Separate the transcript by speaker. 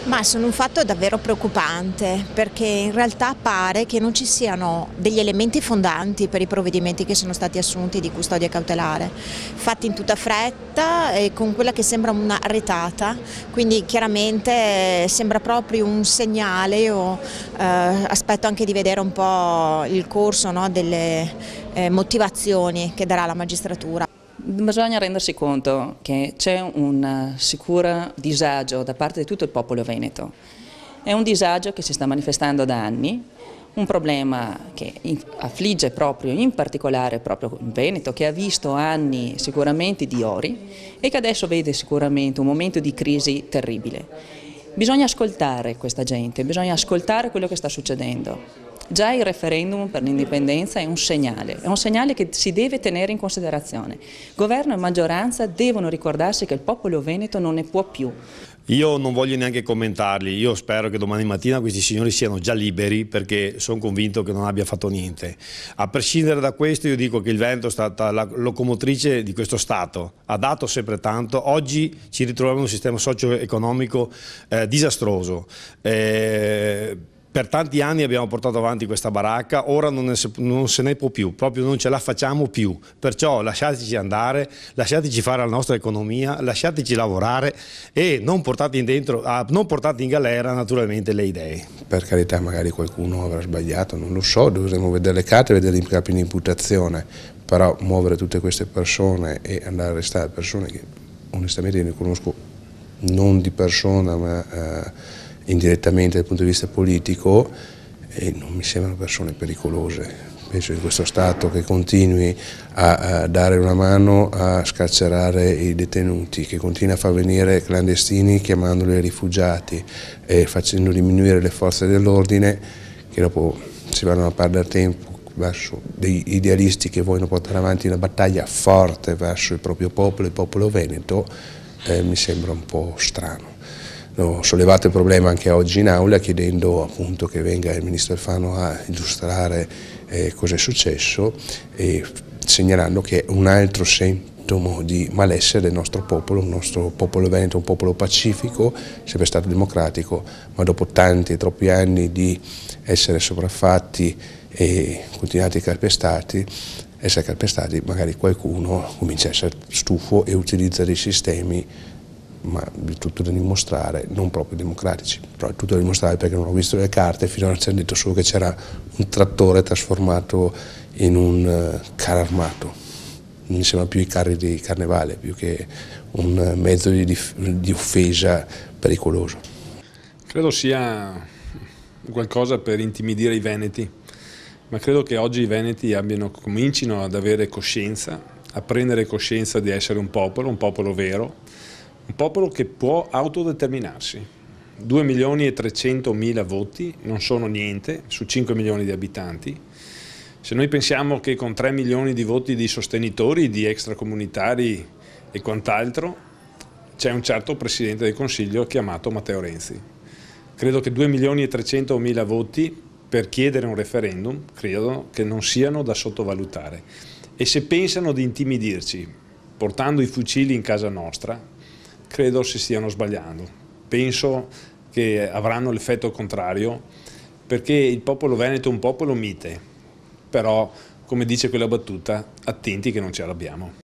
Speaker 1: Ma sono un fatto davvero preoccupante perché in realtà pare che non ci siano degli elementi fondanti per i provvedimenti che sono stati assunti di custodia cautelare, fatti in tutta fretta e con quella che sembra una retata, quindi chiaramente sembra proprio un segnale. Io aspetto anche di vedere un po' il corso, no, delle motivazioni che darà la magistratura.
Speaker 2: Bisogna rendersi conto che c'è un sicuro disagio da parte di tutto il popolo veneto. È un disagio che si sta manifestando da anni, un problema che affligge proprio, in particolare proprio il Veneto, che ha visto anni sicuramente di ori e che adesso vede sicuramente un momento di crisi terribile. Bisogna ascoltare questa gente, bisogna ascoltare quello che sta succedendo. Già il referendum per l'indipendenza è un segnale che si deve tenere in considerazione. Governo e maggioranza devono ricordarsi che il popolo veneto non ne può più.
Speaker 3: Io non voglio neanche commentarli, io spero che domani mattina questi signori siano già liberi perché sono convinto che non abbia fatto niente. A prescindere da questo io dico che il Veneto è stata la locomotrice di questo Stato, ha dato sempre tanto, oggi ci ritroviamo in un sistema socio-economico disastroso. Per tanti anni abbiamo portato avanti questa baracca, ora non se ne può più, proprio non ce la facciamo più, perciò lasciateci andare, lasciateci fare la nostra economia, lasciateci lavorare e non portate in galera naturalmente le idee.
Speaker 4: Per carità, magari qualcuno avrà sbagliato, non lo so, dovremo vedere le carte e vedere i capi di imputazione, però muovere tutte queste persone e andare a arrestare persone che onestamente ne conosco non di persona ma indirettamente dal punto di vista politico, e non mi sembrano persone pericolose. Penso in questo Stato che continui a dare una mano a scarcerare i detenuti, che continui a far venire clandestini chiamandoli rifugiati e facendo diminuire le forze dell'ordine, che dopo si vanno a perdere tempo verso degli idealisti che vogliono portare avanti una battaglia forte verso il proprio popolo, il popolo veneto, mi sembra un po' strano. Ho sollevato il problema anche oggi in aula chiedendo appunto che venga il ministro Alfano a illustrare cosa è successo e segnalando che è un altro sintomo di malessere del nostro popolo. Il nostro popolo veneto è un popolo pacifico, sempre stato democratico, ma dopo tanti e troppi anni di essere sopraffatti e continuati essere calpestati, magari qualcuno comincia a essere stufo e utilizza dei sistemi, ma è tutto da dimostrare, non proprio democratici, però è tutto da dimostrare perché non ho visto le carte, finora ci hanno detto solo che c'era un trattore trasformato in un carro armato, mi sembra più i carri di carnevale, più che un mezzo di offesa pericoloso.
Speaker 5: Credo sia qualcosa per intimidire i veneti, ma credo che oggi i veneti comincino ad avere coscienza, a prendere coscienza di essere un popolo vero, un popolo che può autodeterminarsi. 2.300.000 voti non sono niente su 5 milioni di abitanti. Se noi pensiamo che con 3 milioni di voti di sostenitori, di extracomunitari e quant'altro, c'è un certo Presidente del Consiglio chiamato Matteo Renzi. Credo che 2.300.000 voti per chiedere un referendum, credo che non siano da sottovalutare. E se pensano di intimidirci portando i fucili in casa nostra, credo si stiano sbagliando. Penso che avranno l'effetto contrario, perché il popolo veneto è un popolo mite, però, come dice quella battuta, attenti che non ce l'abbiamo.